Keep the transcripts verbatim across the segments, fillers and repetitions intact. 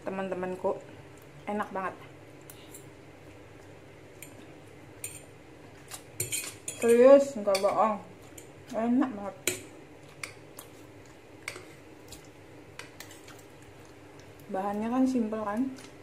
teman-temanku. Enak banget. Serius, nggak bohong. Enak banget. Bahannya kan simpel kan?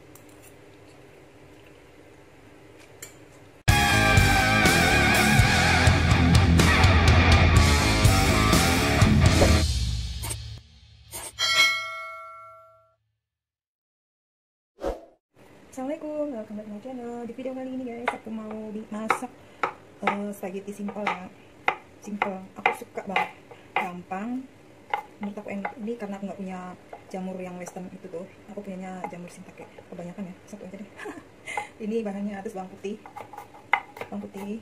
Assalamualaikum, welcome back to my channel. Di video kali ini guys, aku mau masak uh, spaghetti simple ya. Simple, aku suka banget, gampang. Menurut aku enak ini karena aku nggak punya jamur yang western itu tuh. Aku punyanya jamur sintake. Kebanyakan ya, satu aja deh. Ini bahannya atas bawang putih, bawang putih.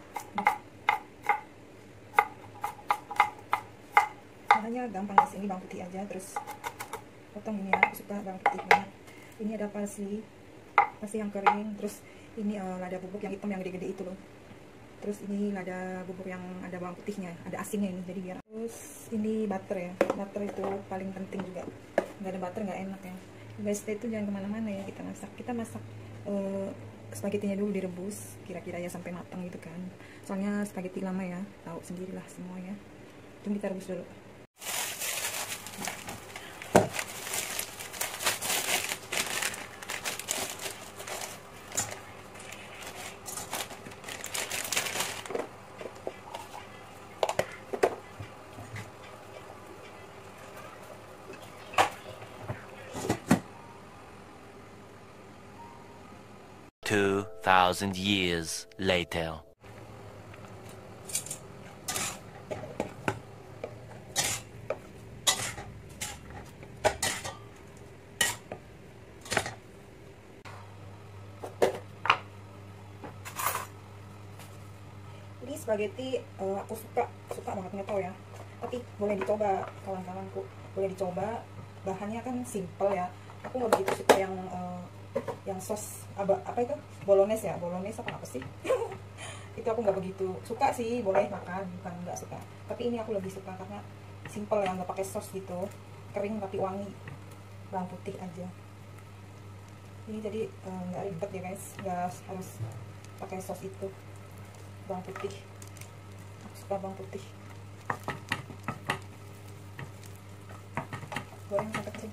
Bahannya gampang guys, ini bawang putih aja. Terus potong ini ya, aku suka bawang putih banget. Ini ada parsley. Masih yang kering, terus ini uh, lada bubuk yang hitam yang gede-gede itu loh. Terus ini lada bubuk yang ada bawang putihnya, ada asinnya ini, jadi biar. Terus ini butter ya, butter itu paling penting juga. Nggak ada butter nggak enak ya. Guys, stay itu jangan kemana-mana ya, kita masak. Kita masak uh, spagettinya dulu direbus, kira-kira ya sampai matang gitu kan. Soalnya spaghetti lama ya, tahu sendirilah semuanya. Tunggu kita rebus dulu. Two thousand years later. Ini spaghetti uh, aku suka suka banget, nggak tahu ya, tapi boleh dicoba kawan-kawanku, boleh dicoba. Bahannya kan simple ya, aku nggak begitu suka yang uh, yang sos apa, apa itu bolognese ya, bolognese apa apa sih. Itu aku nggak begitu suka sih, boleh makan bukan nggak suka, tapi ini aku lebih suka karena simple ya, nggak pakai sos gitu, kering tapi wangi, bawang putih aja. Ini jadi nggak uh, ribet ya guys, nggak harus pakai sos itu. Bawang putih, aku suka bawang putih. Goreng sampai kering.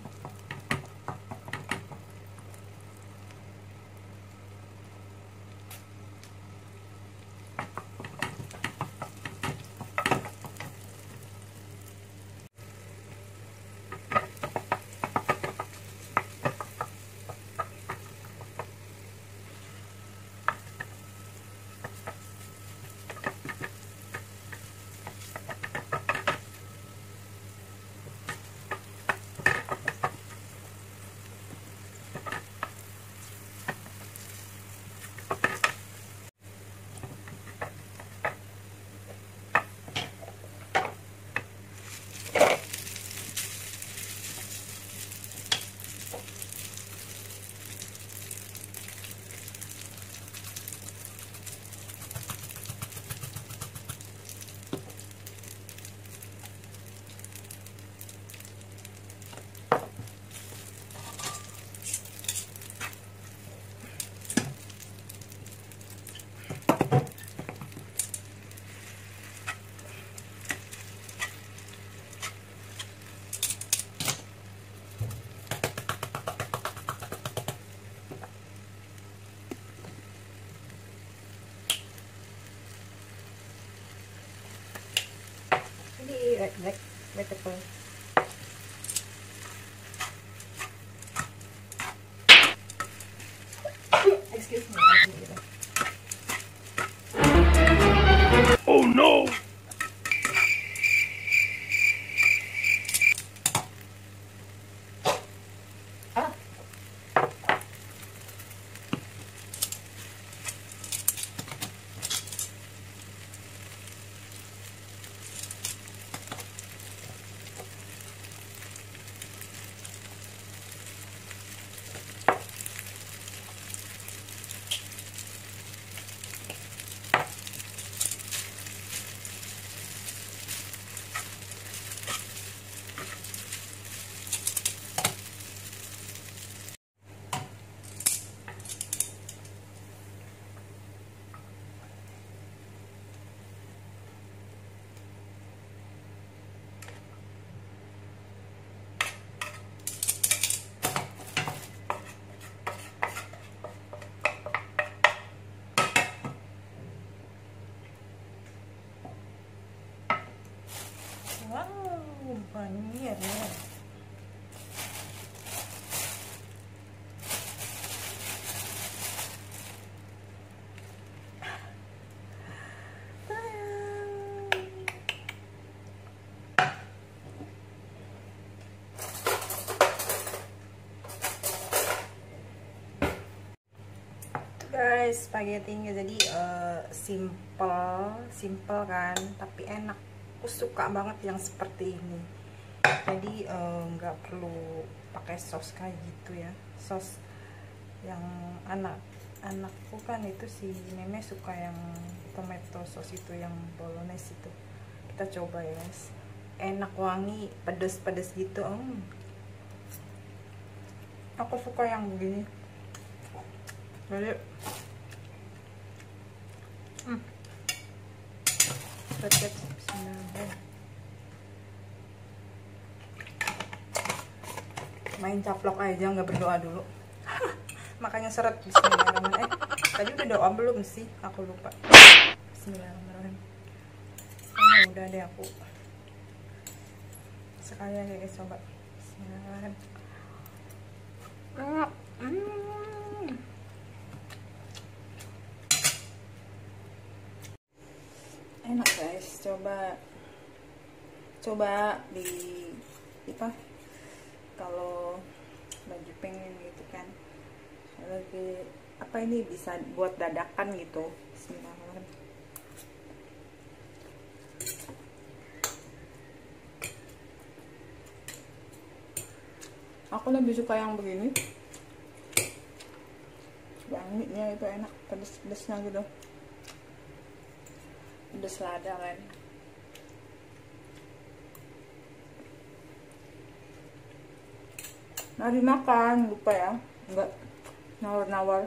Ini red black red pepper. Excuse me. Oh no! Ah. Guys, spaghettinya jadi uh, simple, simple kan, tapi enak. Aku suka banget yang seperti ini. Jadi nggak uh, perlu pakai sos kayak gitu ya. Sos yang anak anakku kan itu si Meme suka yang tomato sos itu, yang bolognese itu. Kita coba ya guys. Enak, wangi, pedes-pedes gitu. Hmm. Aku suka yang begini. Jadi hmm. Main caplok aja, nggak berdoa dulu. Makanya seret. Bismillahirrahmanirrahim. Eh, tadi udah doa belum sih? Aku lupa. Bismillahirrahmanirrahim. Oh, udah deh aku. Sekali lagi guys, coba. Bismillahirrahmanirrahim. Hmm. Enak guys, coba coba di apa kalau lagi pengen gitu kan, lagi apa ini bisa buat dadakan gitu. Bismillahirrahmanirrahim. Aku lebih suka yang begini, wanginya itu enak, pedes-pedesnya gitu, pedes lada kan. Mari makan, lupa ya, enggak nawar-nawar.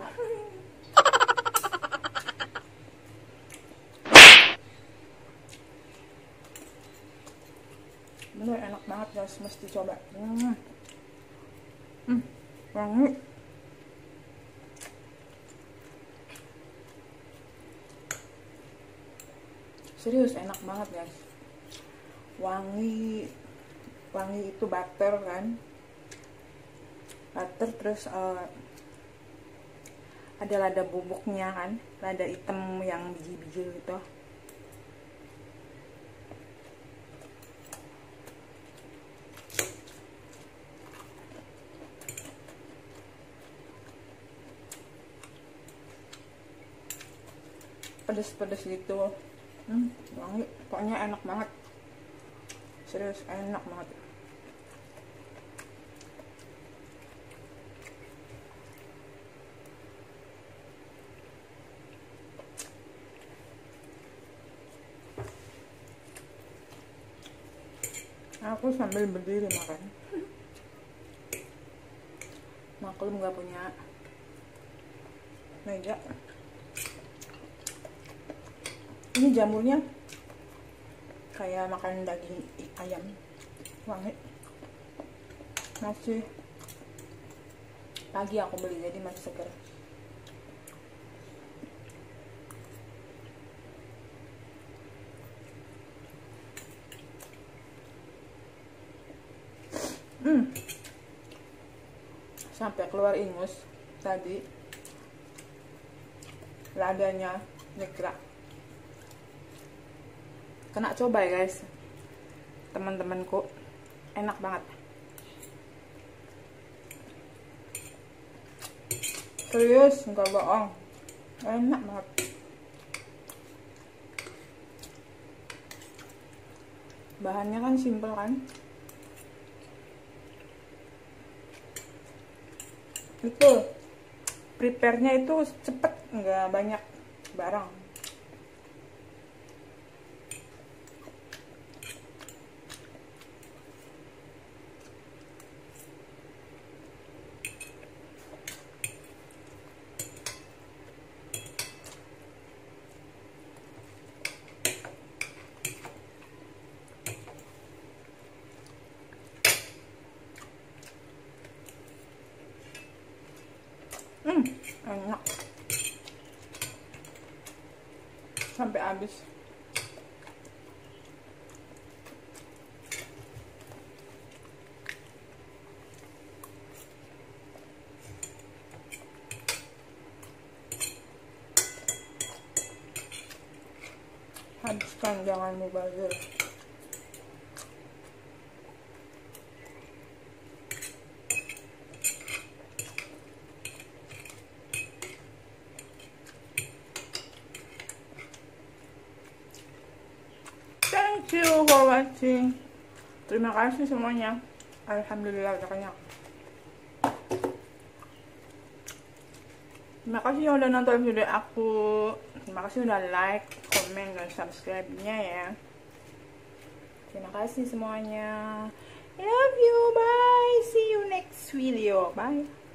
Bener enak banget guys, mesti coba. Hmm, hmm wangi. Serius enak banget guys, wangi, wangi itu butter kan, butter terus uh, ada lada bubuknya kan, lada hitam yang biji-biji gitu. Pedes-pedes gitu. Hmm, wangi, pokoknya enak banget. Serius, enak banget. Aku sambil berdiri makan. Maklum gak punya meja. Ini jamurnya kayak makan daging ayam, wangi. Masih pagi aku beli, jadi masih segar. Hmm, sampai keluar ingus tadi, ladanya nyekrak. Kena coba ya guys, teman-temanku, enak banget. Serius, nggak bohong, enak banget. Bahannya kan simple kan, itu prepare-nya itu cepet, nggak banyak barang. Hmm, enak sampai habis. Habiskan, jangan mubazir. for watching. Terima kasih semuanya. Alhamdulillah udah kenyang. Terima kasih yang udah nonton video aku. Terima kasih udah like, komen, dan subscribe-nya ya. Terima kasih semuanya. I love you. Bye. See you next video. Bye.